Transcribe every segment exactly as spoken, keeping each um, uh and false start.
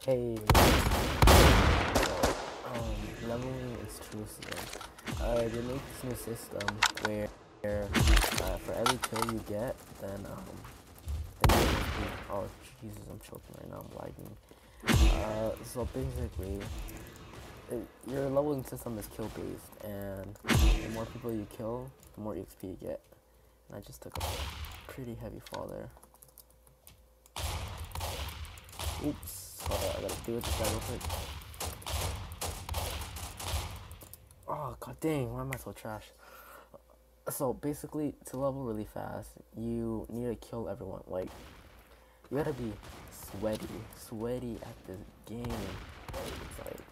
Hey, um, leveling is true system. Uh, they make this new system where uh, for every kill you get, then um, then you can, oh Jesus, I'm choking right now. I'm lagging. Uh, so basically, it, your leveling system is kill based, and the more people you kill, the more X P you get. And I just took a pretty heavy fall there. Oops. Hold on, I gotta deal with this guy real quick. Oh god dang, why am I so trash? So basically, to level really fast, you need to kill everyone. Like, you gotta be sweaty, sweaty at this game. It's like,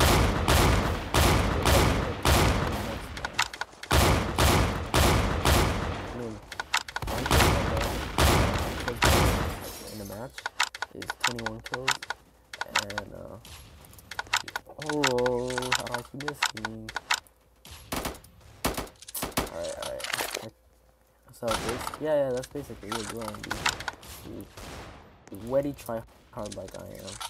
I mean, one kill in the match is twenty-one kills, and uh, oh, how do I keep missing? Alright, alright. So this, yeah, yeah, that's basically what you're doing. You, you, you try hard like I am.